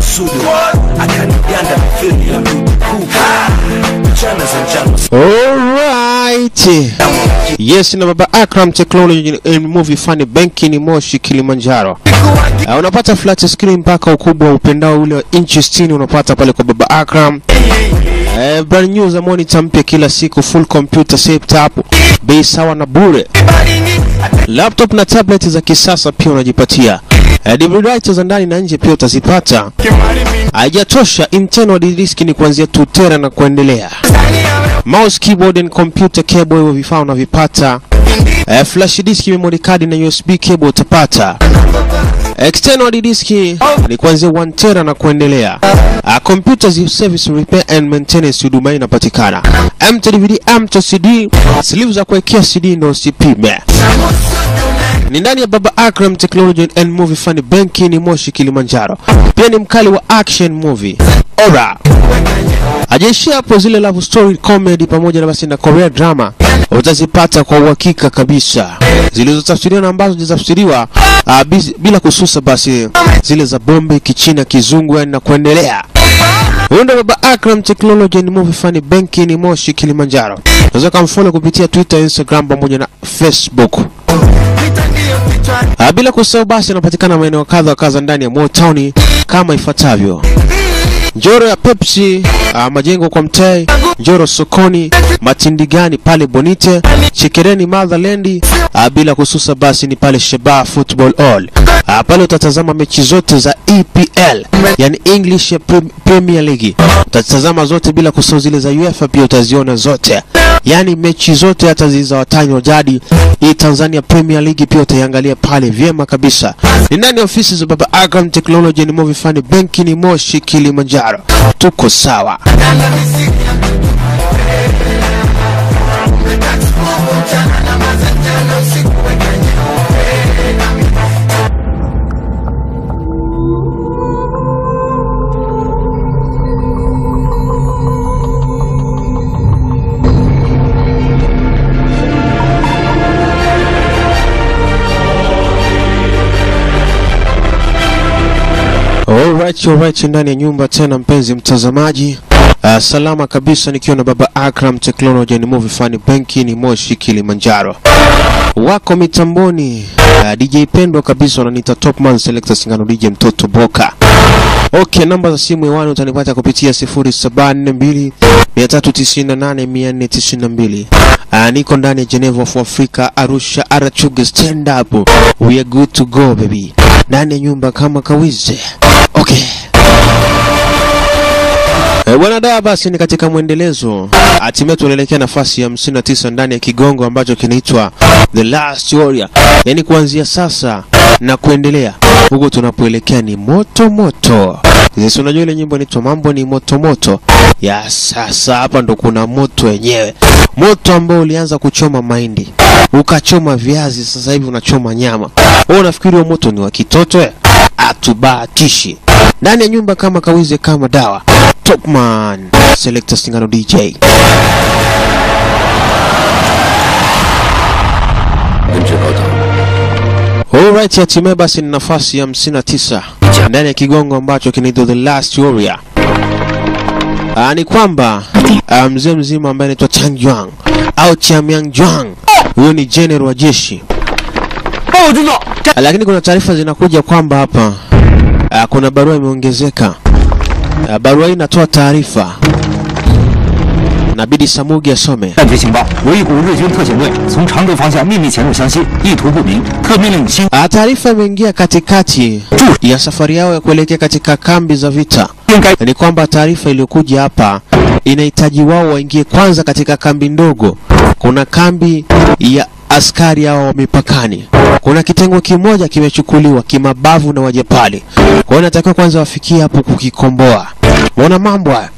Alright. Yes, na Baba Akram Technology and Movie Funny Banking ni Moshi Kilimanjaro. Unapata flat screen mpaka ukubwa upendao ule wa inchi 60 unapata pale kwa Baba Akram. Brand new za monitor mpya kila siku, full computer setup, bei sawa na bure. Laptop na tablet za kisasa pia unajipatia. DVD za ndani na nje pia utazipata. Haijatosha, internal disk ni kuanzia 2 tera na kuendelea. Mouse, keyboard and computer cable hivyo vifaa unavipata. Flash disk, memory card na USB cable utapata. External disk ni kuanzia 1 tera na kuendelea. Computer service repair and maintenance huduma inapatikana. DVD, CD, sleeve za kuwekea CD ndio usipime. Ni ndani ya Baba Akram Technology and Movie Funny Banking ni Moshi Kilimanjaro. Pia ni mkali wa action movie. Ora. Ajeshi hapo zile love story, comedy pamoja na basi na Korea drama utazipata kwa uhakika kabisa. Zilizotafsiriwa na ambazo zilizotafsiriwa bila kususa, basi zile za bombe, kichina, kizungu na kuendelea. Huenda Baba Akram Technology and Movie Funny Banking ni Moshi Kilimanjaro. Unaweza kumfollow kupitia Twitter, Instagram pamoja na Facebook. Bila kusahau basi anapatikana maeneo kadha kadha ndani ya Motown kama ifuatavyo: Njoro ya Pepsi, Majengo kwa Mtai, Njoro sokoni, Matindigani pale Bonite, Chikereni Motherland, bila kususa basi ni pale Sheba Football Hall. Pale utatazama mechi zote za EPL, yani English Premier League. Utatazama zote bila kusahau zile za UEFA pia utaziona zote. Yani mechi zote hata zile za watani wa jadi, Tanzania Premier League pia utaangalia pale vyema kabisa. Ni ndani ofisi za Baba Akram Technology and Movie Funny Banking ni Moshi Kilimanjaro. Tuko sawa. Alright, ndani ya nyumba tena mpenzi mtazamaji. Salama kabisa nikiwa na Baba Akram Technology and Movie Funny Banking ni Moshi Kilimanjaro. Wako mitamboni DJ Pendo kabisa, wananiita Topman Selector Singano DJ Mtoto Boka. Okay, namba za simu hewani utanipata kupitia 0742 398 492. Niko ndani ya Geneva of Africa, Arusha, Arachuga stand up. We are good to go baby. Ndani ya nyumba kama kawize. Okay. Bwana dada, basi ni katika mwendelezo. Hatimaye tunaelekea nafasi ya 59 ndani ya kigongo ambacho kinaitwa The Last Warrior. Yani kuanzia sasa na kuendelea, huko tunapoelekea ni moto moto. Sisi unajua ile nyimbo inaitwa Mambo ni Moto Moto. Ya sasa hapa ndo kuna moto wenyewe. Moto ambao ulianza kuchoma mahindi, ukachoma viazi, sasa hivi unachoma nyama. Wewe unafikiri huo moto ni wa kitoto? Atubatishi. Ndani ya nyumba kama kawize kama dawa. Topman Selector Singano DJ. Alright, hatimaye basi ni nafasi ya 59 ndani ya kigongo ambacho kinaitwa The Last Warrior. Ni kwamba mzee mzima ambaye anaitwa Chang Juang au Chiang Juang, huyo ni general wa jeshi. Lakini kuna taarifa zinakuja kwamba hapa kuna barua imeongezeka. Barua hii inatoa taarifa, nabidi Samugi asome. Taarifa imeingia katikati ya safari yao ya kuelekea katika kambi za vita. Ni kwamba taarifa iliyokuja hapa inahitaji wao waingie kwanza katika kambi ndogo. Kuna kambi ya askari hao wa mipakani. Kuna kitengo kimoja kimechukuliwa kimabavu na Wajapani. Kwa hiyo natakiwa kwanza wafikie hapo kukikomboa. Unaona mambo haya?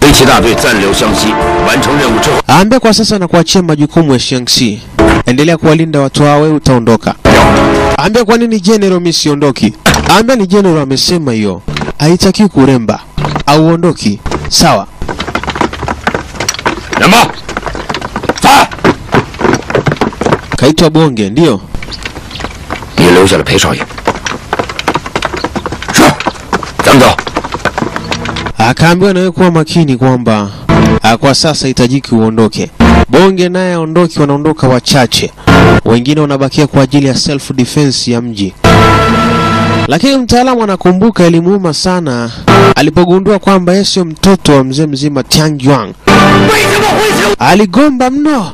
Aambia kwa sasa na kuachia majukumu ya Shaanxi. Endelea kuwalinda watu hao, wewe utaondoka. Aambia kwa nini general mimi siondoki? Aambia ni general amesema hiyo. Haitaki kuremba au uondoki. Sawa. Namba. Fa. Kaitwa Bonge, ndio. 你留下了裴少爷。是，咱们走。 Akaambiwa nawe kuwa makini kwamba kwa sasa hitajiki uondoke. Bonge naye aondoki, wanaondoka wachache. Wengine wanabakia kwa ajili ya self defense ya mji. Lakini mtaalamu anakumbuka ilimuuma sana alipogundua kwamba yeye sio mtoto wa mzee mzima Tian Yuan. Aligomba mno.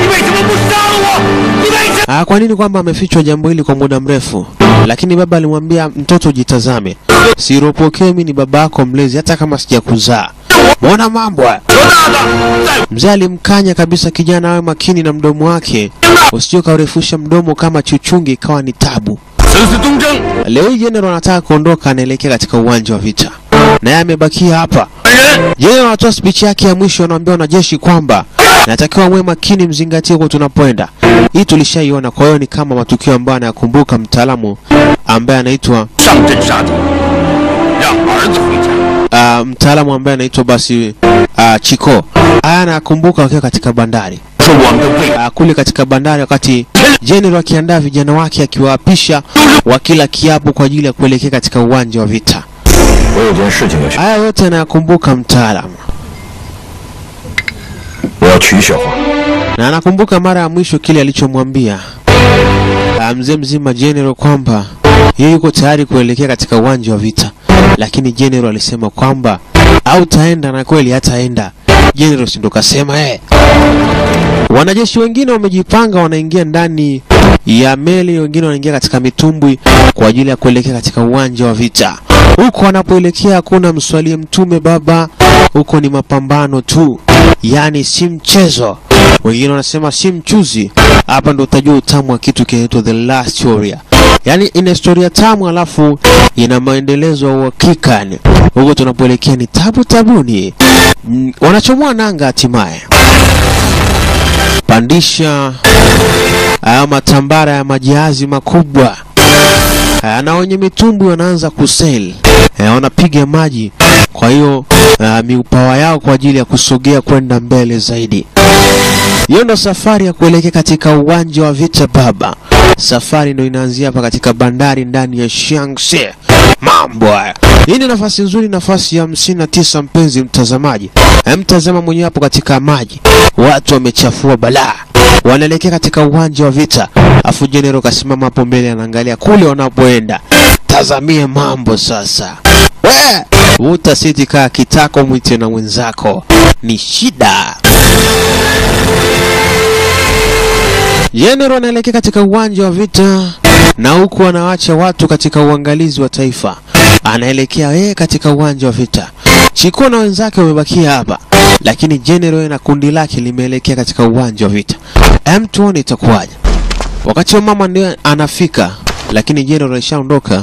Kwa nini kwamba amefichwa jambo hili kwa muda mrefu? Lakini baba alimwambia mtoto, jitazame. Siropokee mimi ni babako mlezi hata kama sijakuzaa. Mbona mambo haya? Mzee alimkanya kabisa kijana awe makini na mdomo wake. Usije kaurefusha mdomo kama chuchungi ikawa ni tabu. Leo General anataka kuondoka, anaelekea katika uwanja wa vita. Na yeye amebakia hapa. General anatoa speech yake ya mwisho, anawaambia wanajeshi kwamba natakiwa mwe makini, mzingatie kwa tunapoenda. Hii tulishaiona, kwa hiyo ni kama matukio ambayo anayakumbuka mtaalamu ambaye anaitwa mtaalamu ambaye anaitwa basi Chiko. Anakumbuka wakiwa katika bandari. Kule katika bandari wakati General akiandaa vijana wake akiwaapisha wakila kiapo kwa ajili ya kuelekea katika uwanja wa vita. Haya yote anakumbuka mtaalamu. Na anakumbuka mara ya mwisho kile alichomwambia mzee mzima General kwamba yeye yuko tayari kuelekea katika uwanja wa vita. Lakini General alisema kwamba au taenda, na kweli hataenda. General si ndo kasema Wanajeshi wengine wamejipanga, wanaingia ndani ya meli, wengine wanaingia katika mitumbwi kwa ajili ya kuelekea katika uwanja wa vita. Huko wanapoelekea hakuna mswalie mtume baba, huko ni mapambano tu. Yani si mchezo. Wengine wanasema si mchuzi. Hapa ndo utajua utamu wa kitu kinaitwa The Last Warrior. Yani ina historia tamu alafu ina maendelezo ya uhakika. Huko tunapoelekea ni tabuni. Wanachomoa nanga hatimaye. Pandisha matambara ya majihazi makubwa. Na wenye mitumbwi wanaanza kusail. Wanapiga maji. Kwa hiyo miupawa yao kwa ajili ya kusogea kwenda mbele zaidi. Hiyo ndo safari ya kuelekea katika uwanja wa vita baba. Safari ndo inaanzia hapa katika bandari ndani ya Shaanxi. Mambo haya. Hii ni nafasi nzuri, nafasi ya 59 mpenzi mtazamaji. Mtazama mwenyewe hapo katika maji. Watu wamechafua balaa. Wanaelekea katika uwanja wa vita. Afu General kasimama hapo mbele anaangalia kule wanapoenda. Tazamie mambo sasa. Utasiti kaa kitako mwite na wenzako. Ni shida. General anaelekea katika uwanja wa vita. Na huku anawaacha watu katika uangalizi wa taifa. Anaelekea katika uwanja wa vita. Chiko na wenzake wamebakia hapa. Lakini General na kundi lake limeelekea katika uwanja wa vita. Tuone itakuwaje. Wakati wa mama ndiye anafika. Lakini General alishaondoka.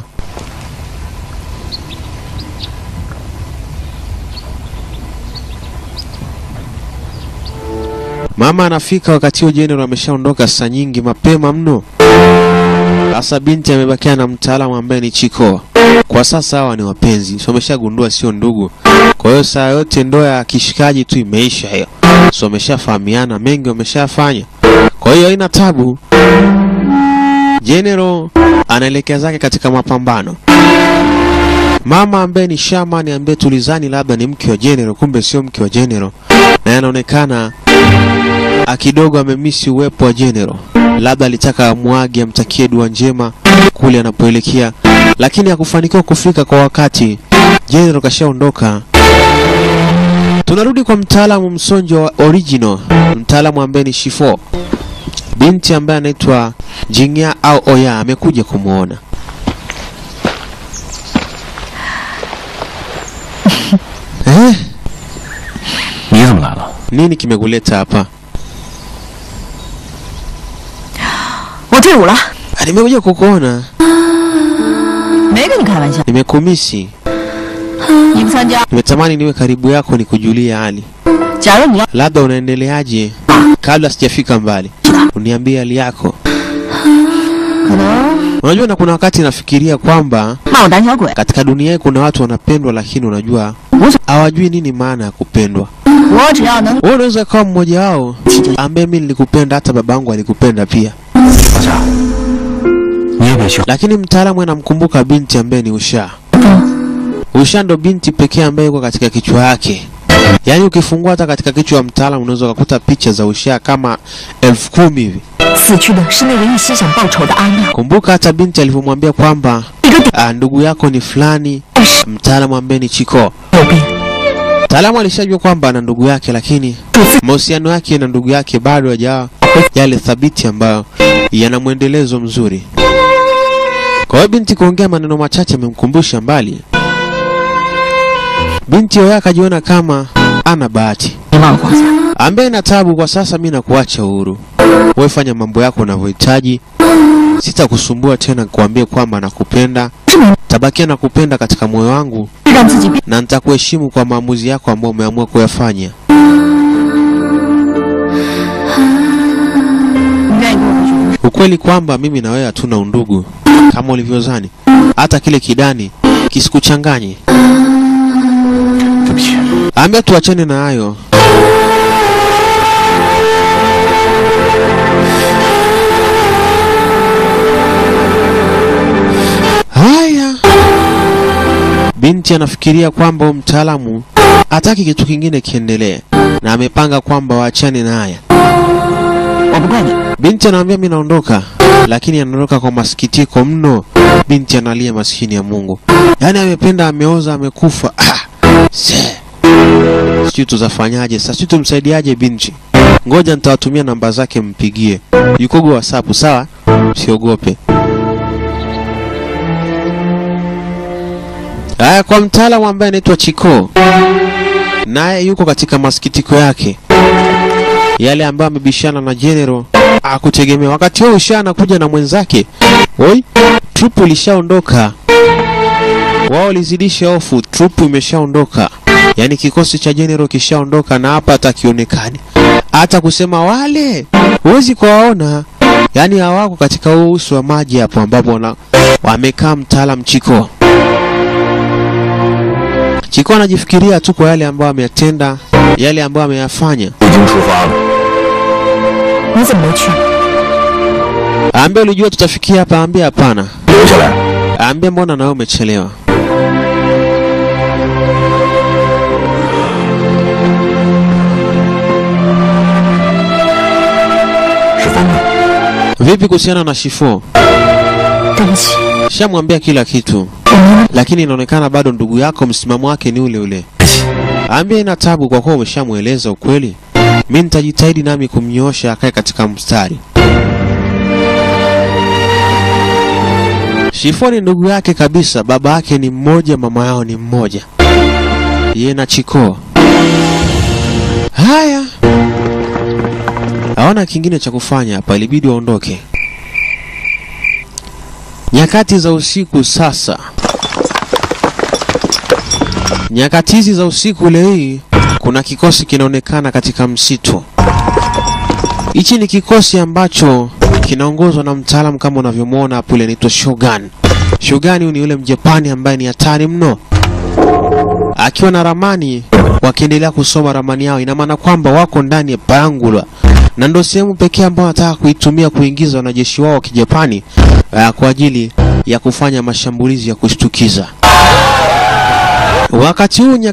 Mama anafika wakati huo General ameshaondoka saa nyingi mapema mno. Sasa binti amebakia na mtaalamu ambaye ni Chiko. Kwa sasa hawa ni wapenzi. So wameshagundua sio ndugu. Kwa hiyo saa yote ndoa ya kishikaji tu imeisha hiyo. So wameshafahamiana, mengi wameshafanya. Kwa hiyo haina tabu. General anaelekea zake katika mapambano. Mama ambaye ni shaman ambaye tulizani labda ni mke wa General, kumbe sio mke wa General. Na anaonekana kidogo amemisi uwepo wa General. Labda alitaka amwage amtakie dua njema kule anapoelekea, lakini hakufanikiwa kufika kwa wakati. General kashaondoka. Tunarudi kwa mtaalamu msonjo wa original, mtaalamu ambaye ni Shifo. Binti ambaye anaitwa Jingya au Oya amekuja kumuona. Nini kimekuleta hapa? Nimekuja kukuona. Nimekumisi. Nimetamani niwe karibu yako nikujulie hali. Labda unaendeleaje? Kabla sijafika mbali, uniambie hali yako. Unajua na kuna wakati nafikiria kwamba katika dunia hii kuna watu wanapendwa lakini unajua hawajui nini maana ya kupendwa. Wewe unaweza kuwa mmoja wao ambaye mimi nilikupenda, hata babangu alikupenda pia. Lakini mtaalamu anamkumbuka binti ambaye ni Rushan ndo binti pekee ambaye yuko katika kichwa yake. Yaani ukifungua hata katika kichwa mtaalamu unaweza kukuta picha za Usha kama 10,000 hivi. Kumbuka hata binti alivyomwambia kwamba ndugu yako ni fulani, mtaalamu ambaye ni Chiko. Mtaalamu alishajua kwamba ana ndugu yake, lakini mahusiano yake na ndugu yake bado hajawa yale thabiti ambayo yana muendelezo mzuri. Kwa hiyo binti kuongea maneno machache amemkumbusha mbali. Binti yeye akajiona kama ana bahati. Ambaye na tabu kwa sasa, mimi nakuacha huru. Wewe fanya mambo yako unavyohitaji. Sitakusumbua tena kuambia kwamba nakupenda. Tabakia nakupenda katika moyo wangu na nitakuheshimu kwa maamuzi yako ambayo umeamua kuyafanya. Ukweli kwamba mimi na wewe hatuna undugu kama ulivyozani. Hata kile kidani kisikuchanganye. Ambia tuachane na hayo. Haya. Binti anafikiria kwamba mtaalamu hataki kitu kingine kiendelee na amepanga kwamba waachane na haya. Binti anaambia mimi naondoka, lakini anaondoka kwa masikitiko mno. Binti analia, maskini ya Mungu. Yaani amependa, ameoza, amekufa. Sijui tuzafanyaje sasa, sijui tumsaidiaje binti. Ngoja nitawatumia namba zake mpigie. Yuko kwa WhatsApp, sawa? Usiogope. Haya, kwa mtaalamu ambaye anaitwa Chiko. Naye yuko katika masikitiko yake. Yale ambayo amebishana na General hakutegemea. Wakati huo Usha anakuja na mwenzake. Oi, trupu ilishaondoka. Wao lizidisha hofu, trupu imeshaondoka. Yaani kikosi cha General kishaondoka na hapa atakionekani. Hata kusema wale huwezi kuwaona. Yaani hawako katika uso wa maji hapo ambapo wamekaa mtaalamu Chiko. Chiko anajifikiria tu kwa yale ambayo ameyatenda, yale ambayo ameyafanya. Ambia ulijua tutafikia hapa, ambia hapana. Ambia mbona na wewe umechelewa. Vipi kuhusiana na Shifo? Shamwambia kila kitu, lakini inaonekana bado ndugu yako msimamo wake ni ule ule. Ambia ina tabu kwa kuwa umeshamueleza ukweli. Mimi nitajitahidi nami kumnyoosha akae katika mstari. Shifo ni ndugu yake kabisa, baba yake ni mmoja, mama yao ni mmoja. Yeye na Chiko. Haya. Haona kingine cha kufanya hapa, ilibidi waondoke. Nyakati za usiku sasa. Nyakati hizi za usiku leo kuna kikosi kinaonekana katika msitu. Hichi ni kikosi ambacho kinaongozwa na mtaalamu kama unavyomuona hapo, ile anaitwa Shogun. Shogun ni yule Mjapani ambaye ni hatari mno. Akiwa na ramani, wakiendelea kusoma ramani yao, ina maana kwamba wako ndani ya Pangula. Na ndio sehemu pekee ambayo wanataka kuitumia kuingiza wanajeshi wao wa Kijapani kwa ajili ya kufanya mashambulizi ya kushtukiza. Wakati huu